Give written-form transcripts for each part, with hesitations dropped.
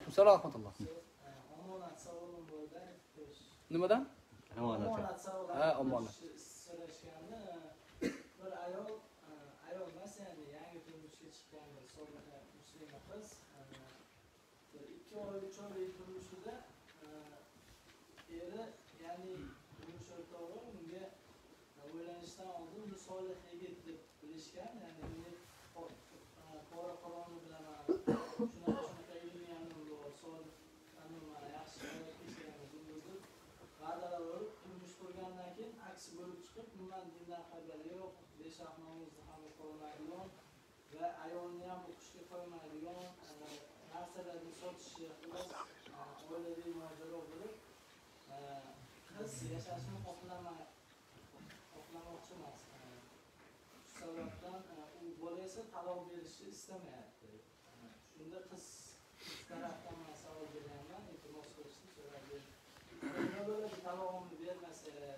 alaykum assalom va rahmatulloh. Omonat savolim bo'ldi. Nimadan? Omonat savoli. Ha, omonat. So'rashganda bir ayol emas, ya'ni yangi turmushga chiqqan bir soliha muslima qiz 2 oy 3 oylik turmushida eri, ya'ni turmush o'rtog'i unga uylanishdan oldin bu solih yigit deb bilishgan, ya'ni uni qora qoroni bilaman, shunaqa ilmiy bor, solih yaxshi hayot kechiramiz, va'dalar olib turmush qurgandan keyin aksi bo'lib chiqib, bundan dindan xabari yo'q, besh vaqt namozni ham o'qimaydigan va ayolni ham o'qishga qo'ymaydigan narsalarni sotishi, oilaviy mojaro bo'lib, qiz yashashni xohlamoqchi emas. Shu sababdan u bola esa taloq berishni istamayapti. Shunda qiz tarafdan men savol berganman, iltimos qilishni so'radim. Nima bo'ladi talog'imni bermasa degan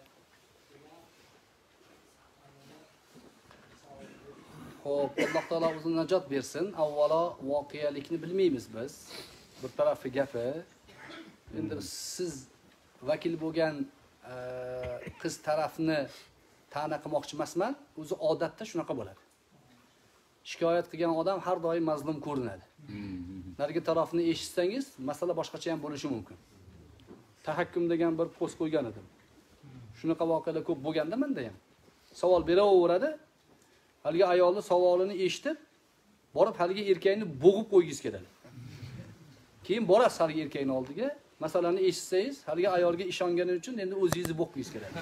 savol berdim. Xo'p, Alloh taolo o'zi najot bersin. Avvalo voqealikni bilmaymiz biz. Bir tarafi gapi. Endi siz vakil bo'lgan qiz tarafni ta'na qilmoqchi emasman. O'zi odatda shunaqa bo'ladi. Shikoyat qilgan odam har doim mazlum ko'rinadi. Narigi tarafni eshitsangiz, masala boshqacha ham bo'lishi mumkin. Tahakkum degan bir post qo'ygan edim. Shunaqa voqealar ko'p bo'lganda menda ham. Savol beraveradi. Haligi ayolning savolini eshitib, borib haligi erkakni bo'g'ib qo'ygingiz keladi. Keyin borasiz haligi erkakning oldiga, masalani eshitsangiz, haligi ayolga ishonganingiz uchun endi o'zingizni bo'qingiz keladi.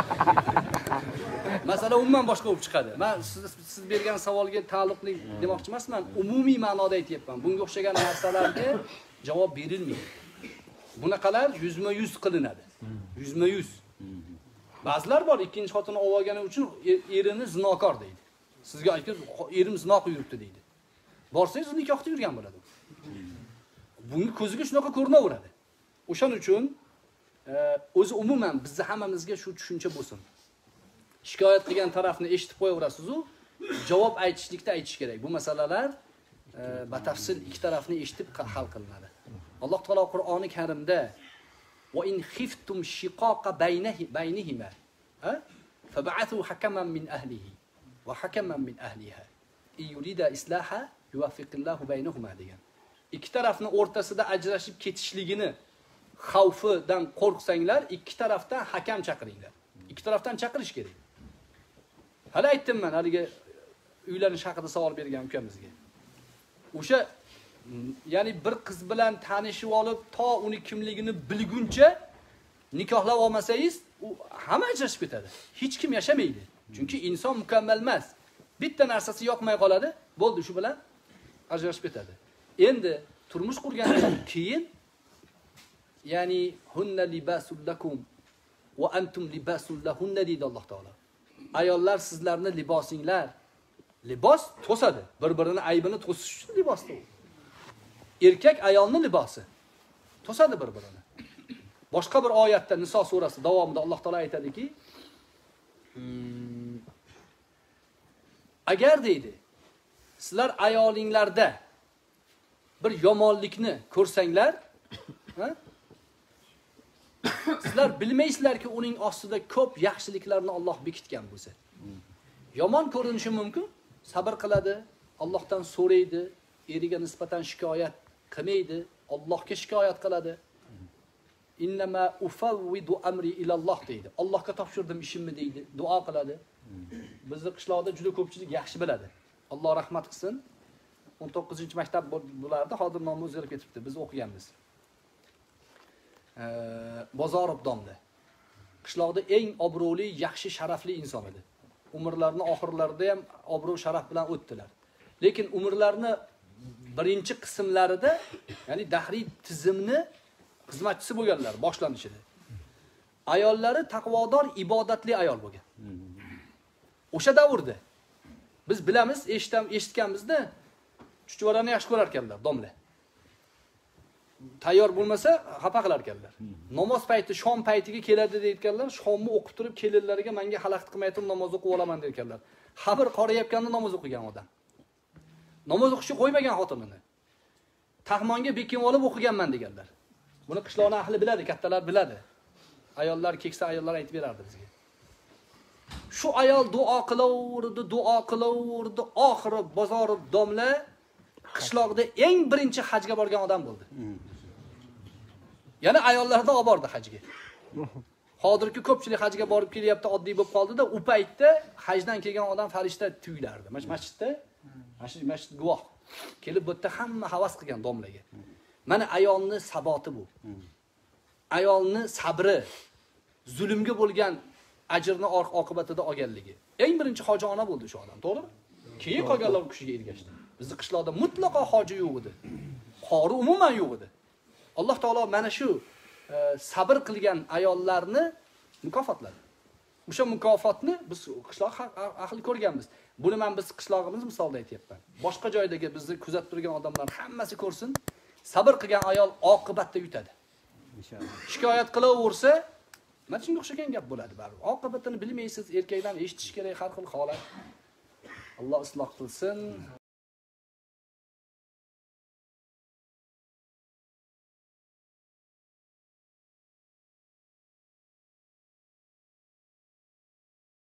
Masala umuman boshqa bo'lib chiqadi. Men siz bergan savolga taalluqli demoqchi emasman, umumiy ma'noda aytyapman. Bunga o'xshagan narsalarga javob berilmaydi. Bunaqalar 100% qilinadi. 100%. Ba'zilar bor, ikkinchi xotinni olgani uchun erini zinokor deydi. Sizga aytib, erim zino qilib yuribdi deydi. Borsangiz nikohda yurgan bo'ladi. Bunga ko'ziga shunaqa ko'rinaveradi. O'shaning uchun o'zi umuman bizning hammamizga shu tushuncha bo'lsin. Shikoyat qilgan tarafni eshitib qo'yaverasiz-ku, javob aytishlikda aytish kerak. Bu masalalar batafsil ikki tarafni eshitib hal qilinadi. Alloh taolo Qur'oni Karimda va in khiftum shiqaqa baynihima fab'athu hakaman min ahlihi va hakaman min ahliha yurida islaha yuwaffiqillahu baynahuma degan. Ikki tarafning o'rtasida ajrashib ketishligini xavfidan qo'rqsanglar, ikki tarafdan hakam chaqiringlar. Ikki tarafdan chaqirish kerak. Hali aytdim men haligi uylanish haqida savol bergan ukamizga. O'sha ya'ni bir qiz bilan tanishib olib, to uni kimligini bilguncha nikohlab olmasangiz, u hamma ajrashib ketadi. Hech kim yashamaydi. Chunki inson mukammal emas. Bitta narsasi yoqmay qoladi, bo'ldi, shu bilan ajrashib ketadi. Endi turmush qurgandan keyin ya'ni hunna libasul lakum va antum libasul lahunna deydi Alloh taolo. Ayollar sizlarni libosinglar. Libos to'sadi. Bir-birini aybini to'sish uchun libosdir. Erkak ayolning libosi. To'sadi bir-birini. Boshqa bir oyatda Niso surasi davomida Alloh taolo aytadiki, agar deydi, sizlar ayolinglarda bir yomonlikni ko'rsanglar, sizlar bilmaysizlarki uning ostida ko'p yaxshiliklarni Alloh bekitgan bo'lsa. Yomon ko'rinishi mumkin, sabr qiladi, Allohdan so'raydi, eriga nisbatan shikoyat qilmaydi, Allohga shikoyat qiladi. Innama ufawwidu amri ila Alloh deydi. Allohga topshirdim ishimni deydi, duo qiladi. Bizning qishloqda juda ko'pchilik yaxshi biladi. Alloh rahmat qilsin. 19-maktab bo'lardi, hozir nomi o'zgarib ketibdi. Biz o'qiganmiz. Bozorov domla. Qishloqda eng obro'li, yaxshi, sharafli inson edi. Umrlarini oxirlarida ham obro' sharaf bilan o'tdilar. Lekin umrlarini birinchi qismlarida, ya'ni dahriy tizimni xizmatchisi bo'lganlar boshlanishida. Ayollari taqvodor, ibodatli ayol bo'lgan. O'sha davrda biz bilamiz, eshitganmizda chuchvarani yaxshi ko'rar ekanlar, domla. Tayyor bo'lmasa xafa qilar ekanlar. Namoz payti, shom paytiga keladi deyotganlar, shomni o'qib turib kelinlariga menga xalaqit qilmay turib namoz o'qib olaman deyotganlar. Xabir qorayotganda namoz o'qigan odam. Namoz o'qishni qo'ymagan xotinini. taxmonga bekim olib o'qiganman deganlar. Buni qishloqning ahli biladi, kattalar biladi. Ayollar, keksa ayollar aytib berardi bizga. Shu ayol duo qilaverdi, oxiri bozor domla qishloqda eng birinchi hajga borgan odam bo'ldi. Yana ayollardan olib bordi hajga. Hozirgi ko'pchilik hajga borib kelyapti, oddiy bo'lib qoldi-da, u paytda hajdan kelgan odam farishta tuyulardi. Masjidda, masjid guvoh. Kelib bu yerda hamma havas qilgan domlaga. Mana ayolning saboti bu. Ayolning sabri, zulmga bo'lgan ajrni oqibatida olganligi. Eng birinchi hoji ona bo'ldi shu odam, to'g'rimi? Keyin qolganlar u kishiga ergashdi. Bizning qishloqda mutlaqo hoji yo'q edi. Qori umuman yo'q edi. Alloh taolo mana shu sabr qilgan ayollarni mukofotladi. O'sha mukofotni biz qishloq ahli ko'rganmiz. Buni men biz qishlog'imiz misolida aytayapman. Boshqa joydagi bizni kuzatib turgan odamlar hammasi ko'rsin. Sabr qilgan ayol oqibatda yutadi. Inshaalloh. Shikoyat qilaversa, mana shunga o'xshagan gap bo'ladi baribir. Oqibatini bilmaysiz, erkakdan eshitish kerak har xil holat. Alloh isloh qilsin.